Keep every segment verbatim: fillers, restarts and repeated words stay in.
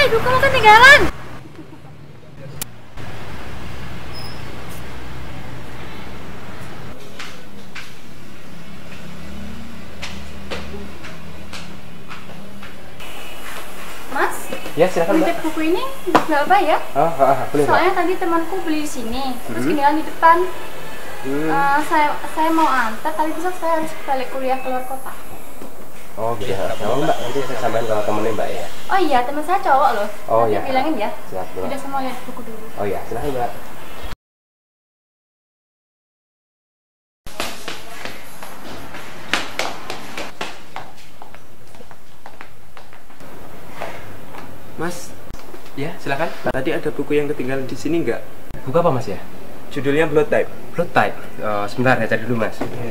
buku ketinggalan. Mas, ya silakan Mbak. Buku ini berapa ya? Oh, oh, oh boleh. Soalnya Mbak, tadi temanku beli di sini, terus hmm. ketinggalan di depan. Hmm. Uh, saya saya mau antar, tapi besok saya harus balik kuliah keluar kota. Oh gitu. Ya, Mbak, nanti saya sampaikan ke temennya Mbak ya. Oh iya, teman saya cowok loh. Oh nanti iya. bilangin ya. Siap, Udah semua lihat buku dulu. Oh iya, silakan Mbak. Mas, ya silakan. Tadi ada buku yang ketinggalan di sini nggak? Buku apa Mas ya? Judulnya Blood Type. Blood Type. Oh, sebentar ya, cari dulu Mas. Yeah.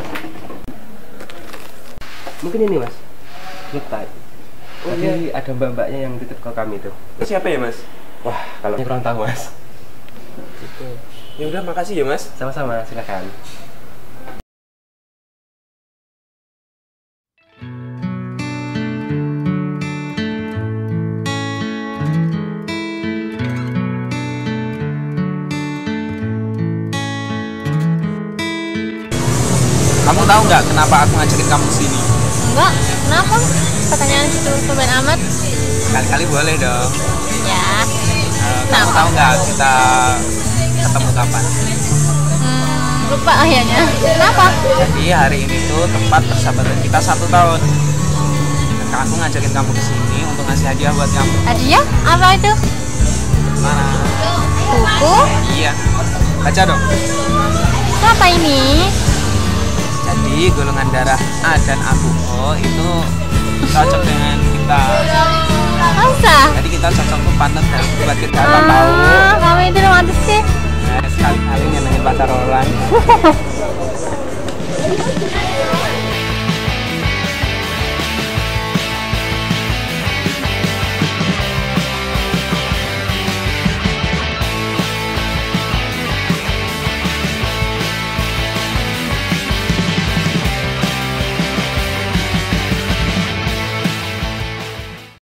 Mungkin ini Mas. Blood Type. Oh, tadi iya. Ada mbak-mbaknya yang titip ke kami tuh. Siapa ya Mas? Wah, kalau kurang tahu Mas. Gitu. Ya udah, makasih ya Mas. Sama-sama, silakan. Kamu tahu nggak kenapa aku ngajakin kamu kesini? Enggak, kenapa? Pertanyaan situ tumben amat. Kali-kali boleh dong. Ya. Uh, kamu tahu nggak kita ketemu kapan? Hmm, lupa akhirnya. Kenapa? Jadi hari ini tuh tempat persahabatan kita satu tahun. Dan aku ngajakin kamu kesini untuk ngasih hadiah buat kamu. Hadiah? Apa itu? Mana? Buku? Iya. Baca dong. Itu apa ini? Jadi golongan darah A dan A B O itu cocok dengan kita. Masa? Jadi kita cocok tuh partner dan buat kita Ah, tahu. kamu itu romantis sih. Nah, sekali-kali nyenengin pacar orang.